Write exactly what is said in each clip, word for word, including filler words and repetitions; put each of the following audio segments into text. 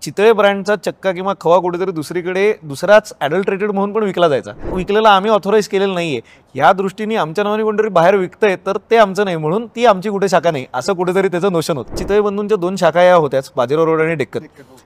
चितळे ब्रँडचा चक्का किंवा खवा कुठेतरी दुसरीकडे दुसराच ॲडल्ट्रेटेड म्हणून पण विकला जायचा. विकलेला आम्ही ऑथोराईज केलेलं नाहीये. या दृष्टीने आमच्या नावाने कोणतरी बाहेर विकतंय तर ते आमचं नाही, म्हणून ती आमची कुठे शाखा नाही असं कुठेतरी त्याचं नोशन होतं. चितळे बंधूंच्या दोन शाखा या होत्याच, बाजीराव रोड आणि डेक्कन.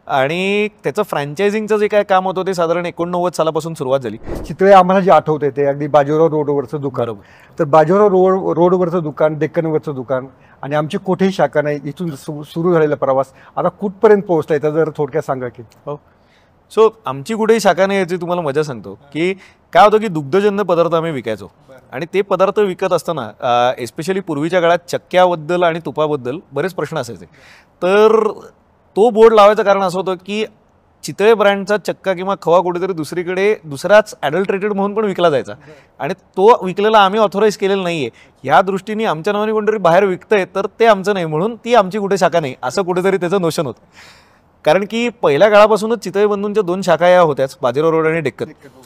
आणि त्याचं फ्रँचायझिंगचं जे काय काम होतं ते साधारण एकोणनव्वद सालापासून सुरुवात झाली. चितळे आम्हाला जे आठवते ते अगदी बाजीराव रोडवरचं दुकान. तर बाजीराव रोड रोडवरचं दुकान, डेक्कनवरचं दुकान आणि आमची कुठेही शाखा नाही. इथून सुरू झालेला प्रवास आता कुठपर्यंत पोहोचला याचा जर थोडक्यात सांगा की. हो, सो आमची कुठेही शाखा नाही याची तुम्हाला मजा सांगतो की काय होतं की दुग्धजन्य पदार्थ आम्ही विकायचो. आणि ते पदार्थ विकत असताना एस्पेशली पूर्वीच्या काळात चक्क्याबद्दल आणि तुपाबद्दल बरेच प्रश्न असायचे. तर तो बोर्ड लावायचं कारण असं होतं की चितळे ब्रँडचा चक्का किंवा खवा कुठेतरी दुसरीकडे दुसराच ॲडल्ट्रेटेड म्हणून पण विकला जायचा. आणि तो विकलेला आम्ही ऑथोराईज केलेला नाहीये. या दृष्टीने आमच्या नावाने कोणतरी बाहेर विकतंय तर ते आमचं नाही, म्हणून ती आमची कुठे शाखा नाही असं कुठेतरी त्याचं नोशन होतं. कारण की पहिल्या काळापासूनच चितळे बंधूंच्या दोन शाखा या होत्याच, बाजीराव रोड आणि डेक्कन.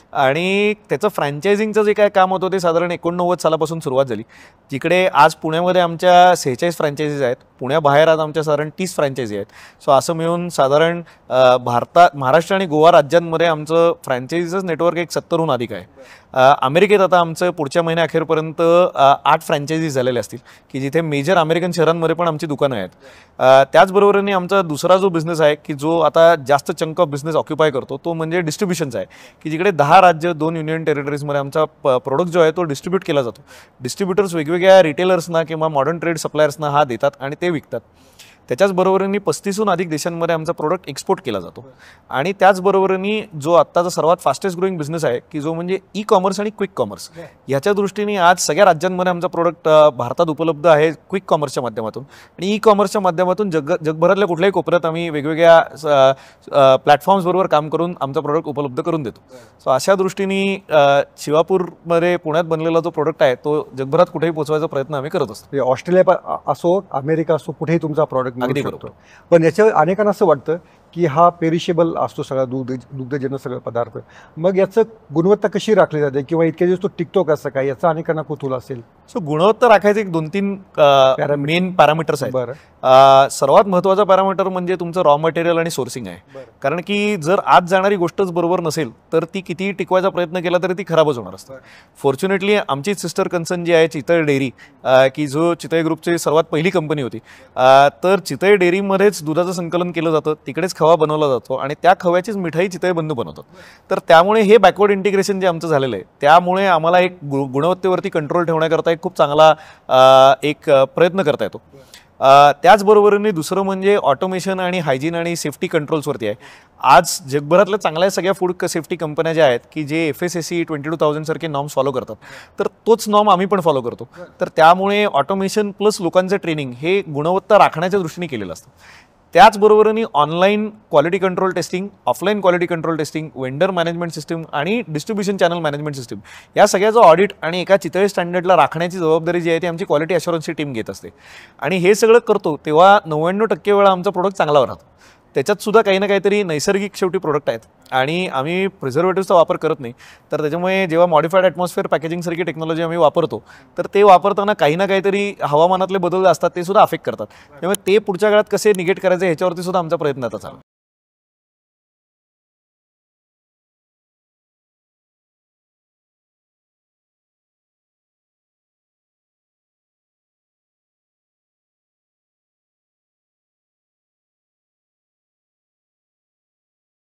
आणि त्याचं फ्रँचायझिंगचं जे काय काम होतं ते साधारण एकोणनव्वद सालापासून सुरुवात झाली. तिकडे आज पुण्यामध्ये आमच्या सेहेचाळीस फ्रँचायझीज आहेत, पुण्याबाहेर आज आमच्या साधारण तीस फ्रँचायझी आहेत. सो असं मिळून साधारण भारतात महाराष्ट्र आणि गोवा राज्यांमध्ये आमचं फ्रँचायझीचं नेटवर्क एक सत्तरहून अधिक आहे. अमेरिकेत आता आमचं पुढच्या महिन्याअखेरपर्यंत आठ फ्रँचायझीज झालेले असतील की जिथे मेजर अमेरिकन शहरांमध्ये पण आमची दुकानं आहेत. त्याचबरोबरीने आमचा दुसरा जो बिझनेस आहे की जो आता जास्त चंक ऑफ बिझनेस ऑक्युपाय करतो तो म्हणजे डिस्ट्रीब्युशनचा आहे की जिकडे दहा राज्य दोन युनियन टेरिटरीजमध्ये आमचा प्रोडक्ट जो आहे तो डिस्ट्रीब्यूट केला जातो. डिस्ट्रीब्युटर्स वेगवेगळ्या रिटेलर्सना किंवा मॉडर्न ट्रेड सप्लायर्सना हा देतात आणि ते विकतात. त्याच्याच बरोबरीने पस्तीसहून अधिक देशांमध्ये आमचा प्रोडक्ट एक्सपोर्ट केला जातो. आणि त्याचबरोबरीने जो आत्ताचा सर्वात फास्टेस्ट ग्रोईंग बिझनेस आहे की जो म्हणजे ई कॉमर्स आणि क्विक कॉमर्स, याच्या दृष्टीने आज सगळ्या राज्यांमध्ये आमचा प्रोडक्ट भारतात उपलब्ध आहे क्विक कॉमर्सच्या माध्यमातून. आणि ई कॉमर्सच्या माध्यमातून जग जगभरातल्या कुठल्याही कोपऱ्यात आम्ही वेगवेगळ्या प्लॅटफॉर्म्सबरोबर काम करून आमचा प्रोडक्ट उपलब्ध करून देतो. सो अशा दृष्टीने शिवापूरमध्ये पुण्यात बनलेला जो प्रोडक्ट आहे तो जगभरात कुठेही पोहोचवायचा प्रयत्न आम्ही करत असतो. ऑस्ट्रेलिया असो, अमेरिका असो, कुठेही तुमचा प्रॉडक्ट अगदी करतो. पण याच्या अनेकांना असं वाटतं की हा पेरिशेबल असतो सगळा दूध दुग्धजन्य सगळं पदार्थ, मग याचं गुणवत्ता कशी राखली जाते किंवा इतके दिवस तो टिकतो कसं काय, याचा अनेकांना कुतूहल असेल. सो गुणवत्ता राखायचे एक दोन तीन मेन पॅरामीटर्स आहेत. बरं. सर्वात महत्त्वाचा पॅरामीटर म्हणजे तुमचं रॉ मटेरियल आणि सोर्सिंग आहे. कारण की जर आज जाणारी गोष्टच बरोबर नसेल तर ती कितीही टिकवायचा प्रयत्न केला तरी ती खराबच होणार असते. फॉर्च्युनेटली आमची सिस्टर कन्सर्न जी आहे चितळे डेअरी, की जो चितळे ग्रुपची सर्वात पहिली कंपनी होती, तर चितळे डेअरीमध्येच दुधाचं संकलन केलं जातं, तिकडेच खवा बनवला जातो आणि त्या खव्याचीच मिठाई चितळे बंधू बनवतात. तर त्यामुळे हे बॅकवर्ड इंटिग्रेशन जे आमचं झालेलं आहे त्यामुळे आम्हाला एक गुणवत्तेवरती कंट्रोल ठेवण्याकरता एक खूप चांगला एक प्रयत्न करता येतो. त्याचबरोबरीने दुसरं म्हणजे ऑटोमेशन आणि हायजीन आणि सेफ्टी कंट्रोल्सवरती आहे. आज जगभरातल्या चांगल्या सगळ्या फूड सेफ्टी कंपन्या ज्या आहेत की जे F S S C twenty two thousand सारखे नॉर्म्स फॉलो करतात, तर तोच नॉर्म आम्ही पण फॉलो करतो. तर त्यामुळे ऑटोमेशन प्लस लोकांचं ट्रेनिंग हे गुणवत्ता राखण्याच्या दृष्टीने केलेलं असतं. त्याचबरोबरीने online quality control testing, offline quality control testing, vendor management system आणि डिस्ट्रीब्युशन चॅनल मॅनेजमेंट सिस्टीम, या सगळ्याचं ऑडिट आणि एका चितळे स्टँडर्डला राखण्याची जबाबदारी जी आहे ती आमची क्वालिटी अश्युरन्सची टीम घेत असते. आणि हे सगळं करतो तेव्हा नव्याण्णव टक्के वेळा आमचा प्रोडक्ट चांगला राहतो. त्याच्यात सुद्धा काही ना काहीतरी नैसर्गिक शेवटी प्रोडक्ट आहेत आणि आम्ही प्रिझर्वेटिव्हचा वापर करत नाही. तर त्याच्यामुळे जेव्हा मॉडिफाईड ॲटमॉस्फिअर पॅकेजिंगसारखी टेक्नॉलॉजी आम्ही वापरतो तर ते वापरताना काही ना काहीतरी हवामानातले बदल असतात ते सुद्धा अफेक्ट करतात. त्यामुळे ते पुढच्या काळात कसे निगेट करायचे ह्याच्यावरती सुद्धा आमचा प्रयत्न आता चालू.